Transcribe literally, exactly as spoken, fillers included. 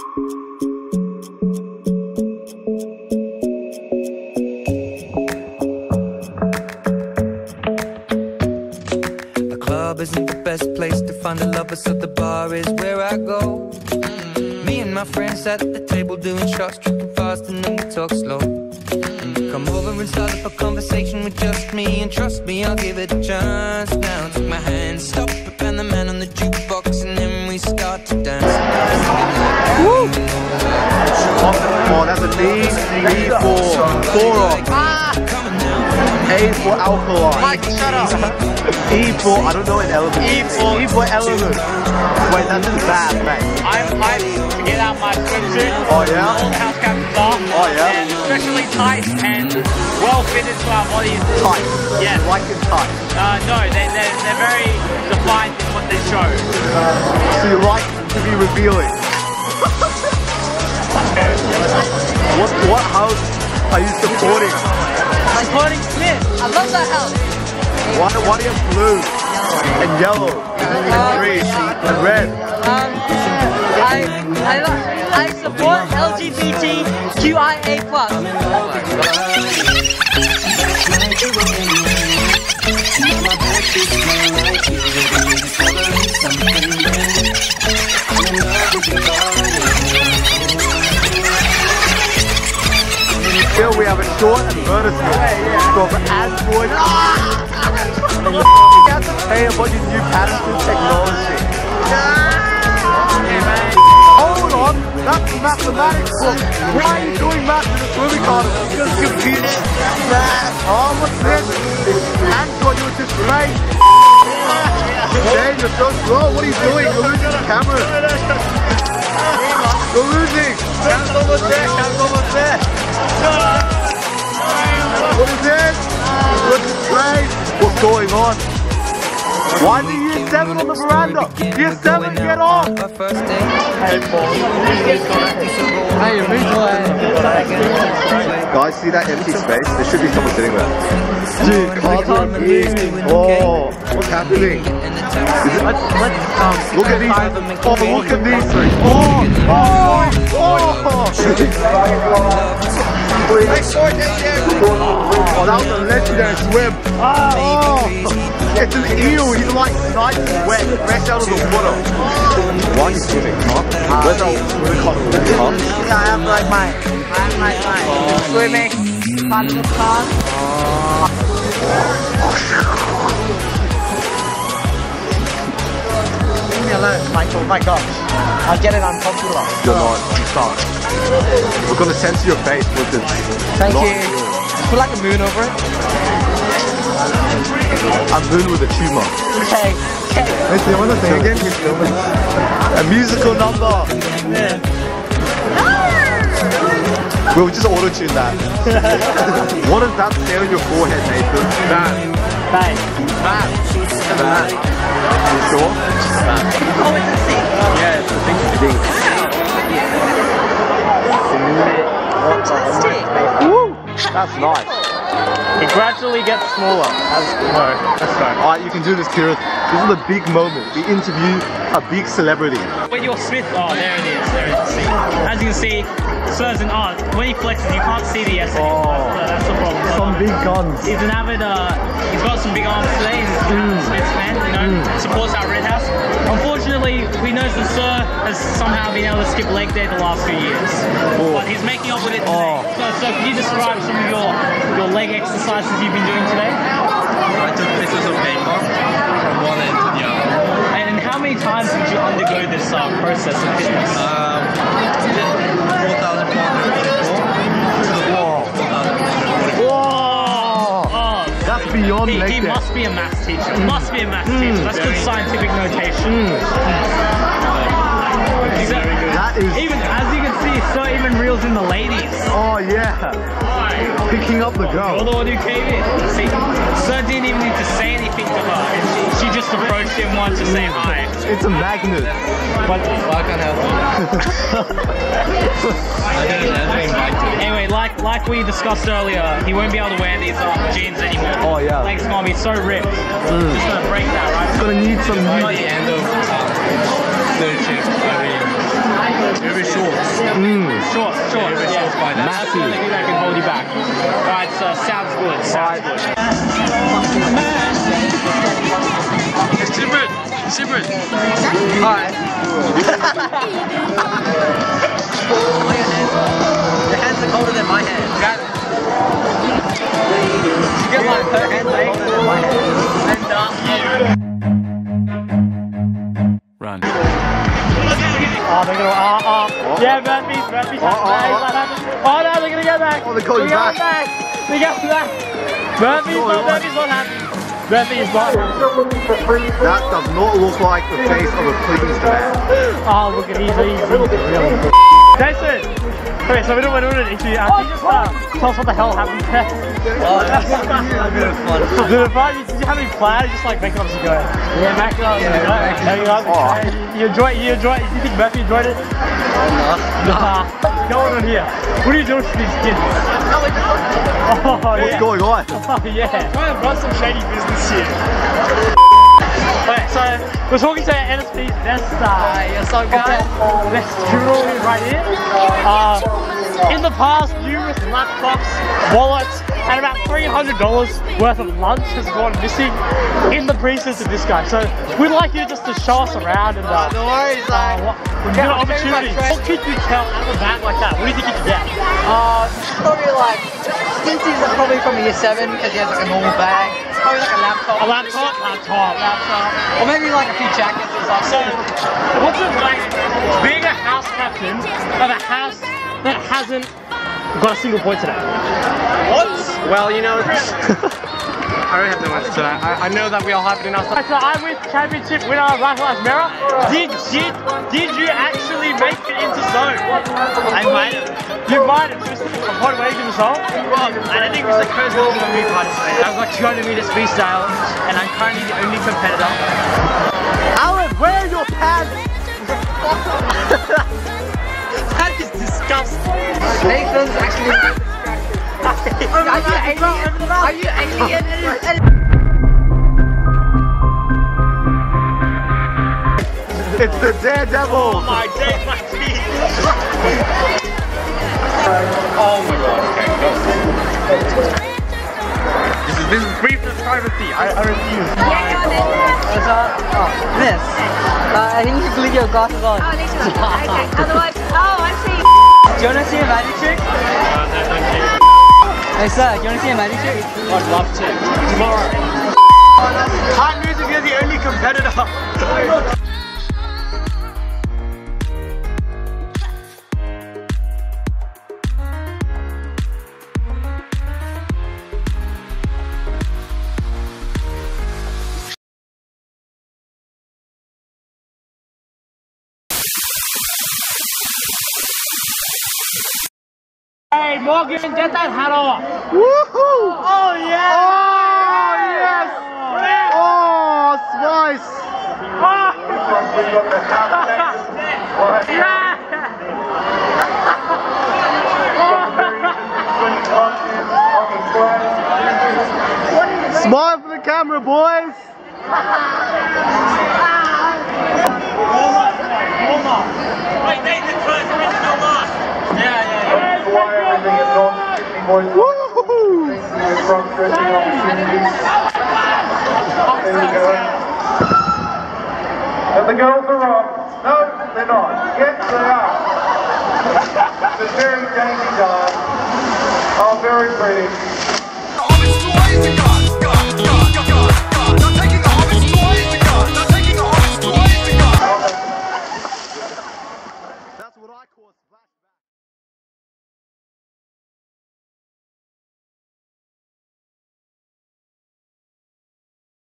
A club isn't the best place to find a lover, so the bar is where I go. Me and my friends sat at the table doing shots, tripping fast, and then we talk slow. And you come over and start up a conversation with just me, and trust me, I'll give it a chance. Now take my hand, stop it, and the man on the jukebox, and then we start to dance. Woo! Oh, that's a D, D for Thoron. Ah! A for Alkaline. Mike, shut up. E for, I don't know an element. E for, E for element. Wait, that's bad, mate. I'm hyped to get out my swimsuit. Oh, yeah? All the house captains are. Oh, yeah? And especially tight and well fitted to our bodies. Tight. Yeah. Like it tight. Uh, no, they're, they're, they're very defined in what they show. So you like to be revealing. what, what house are you supporting? Supporting Smith. I love that house. Why, why do you have blue and yellow and green and red? Um, I, I, I support L G B T Q I A plus. Here we have a short advertisement for Android. You have to pay about your new patented technology. Hold on, that's the mathematics book. Why are you doing math in a swimming contest? Because computer math. Oh, what's this? Android, you were just great. Jane, you're so slow. What are you doing? You're losing the camera. You're losing. What is this? What's this great? What's going on? Why are you year seven on the veranda? Year seven, get off! Hey, Paul. Hey, Guys, see that empty space? There should be someone sitting there. Dude, cards are in. Oh, what's happening? Is it, let's, let's, um, look at these. Oh, look at these three. Oh, oh, oh. Oh, that was a legendary swim. Oh. It's an eel, he's like nice and wet, fresh out of the water. Why are you swimming, huh? Where's our swimming cotton, huh? Yeah, I have like mine. I have like mine. Swimming, fun with cars. Leave me alone, Michael. My gosh. I'll get it unpopular. You're not, you stop. We're gonna censor your face with this. Thank you. Put like a moon over it. I'm moon with a tumor. Okay. Okay. Let's do one thing again. A musical number. Yeah. We'll just auto-tune that. What does that say on your forehead, Nathan? That. Bang. That. That. You sure? Oh, it's a thing. Yeah, it's a thing to do. Fantastic. Woo! That's nice. It gradually gets smaller. As, no, that's right. Alright, you can do this, Kira. This is the big moment. We interview a big celebrity. When you're Smith, oh, there it is. There it is. See? As you can see, Sir's an art. When he flexes, you can't see the S. Oh. That's, the, that's the problem. Some big guns. He's an avid, uh, he's got some big arms today. He's an avid Smiths fan, you know, Mm. supports our Red House. Unfortunately, we know that Sir has somehow been able to skip leg day the last few years. Oh. But he's making up with it today. Oh. So, so can you describe some of your, your leg exercises you've been doing today? I took pictures of paper from one end to the other. And how many times did you undergo this uh, process of fitness? Um, four thousand four hundred forty-four to the wall. Whoa! Oh, That's beyond he, leg he day. must be a maths teacher. Must be a maths teacher. That's good scientific notation. So, That is... even as you can see, so even reels in the ladies. Oh, yeah. Picking up the You're girl. the one who came in. See, Sir didn't even need to say anything to her. She, she just approached him once to say hi. It's a magnet. But I can't help it. I didn't, I didn't invite you. anyway, like like we discussed earlier, he won't be able to wear these um, jeans anymore. Oh, yeah. Legs gonna be so ripped. He's gonna break that, right? Gonna need some By new... the end of um, third shift, I mean, Very short. Mm. Short, short. Yeah, yeah. By that. That's the only thing that can hold you back. Alright, so sounds good. Sounds good. Simran! Simran! Hi. Your hands are colder than my hands. Got it. You get my her hands are colder than my hands. And uh, Run. Oh, they're gonna. Uh, uh. Yeah, Murphy's. Murphy's. Uh, uh, uh. Oh no, they're gonna go back. Oh, they're going they're back. back. They're going back. Murphy's not. Murphy's not happy. Murphy is not happy. That does not look like the face of a pleased man. Oh, look at he's he's really. Jason. Okay, so we don't want to do an interview. Uh, can you just uh, tell us what the hell happened there? oh, that's a bit of fun. Did it fun? Did you have any plans? Just like make it up as you go. Yeah, make it up as you go. There you go. Oh. You enjoy it? You enjoy it? You think Murphy enjoyed it? Nah. Go on here. What are you doing for these kids? Oh, What's yeah. going on? Oh, yeah. Trying to run some shady business here. Okay, so we're talking to N S P's best uh, Yes, so guys. best criminal right here. Uh, in the past, numerous laptops, wallets, and about three hundred dollars worth of lunch has gone missing in the presence of this guy. So we'd like you just to show us around and uh, No worries, uh, like. what, we've got an opportunity. What could you tell out of the bat like that? What do you think you could get? Uh, probably like, since he's probably from year seven because he has like a normal bag. Probably like a laptop. A laptop? Laptop. Laptop. Or maybe like a few jackets or something. So, what's it like being a house captain of a house that hasn't got a single point today? What? Well, you know, I don't have no answer to that. I, I know that we all have it in our So I'm with championship winner Rifle Ash Mera. Did did did you actually make it into zone? I might have. You might have. Just upon waiting in the zone. Well, I don't think Mister Crow's going to let me participate. I've got two hundred meters freestyle, and I'm currently the only competitor. Alan, where are your pants? That is disgusting. Nathan's actually. Are you alien? Are you alien? It's the Daredevil. Oh my days, my teeth. Oh my god, okay. This is, this is brief privacy. I, I refuse. What's up? Oh, this. Uh, I think you can leave your glasses on. Oh, literally. Okay. Otherwise, oh, I see. Do you want to see a magic trick? Uh, no, thank you. Hey sir, do you want to see a magic trick? I'd love to. Tomorrow. Hard news if you're the only competitor. Hey Morgan, get that hat off. Woohoo! Oh yeah. Oh, yes! Oh, Spice! Smile for the camera, boys! Wait, Nathan first, original last. Yeah, yeah, yeah. Woohoo! And the girls are on. No, they're not. Yes, they are. The very dainty dance. Oh, very pretty. That's what I call splash.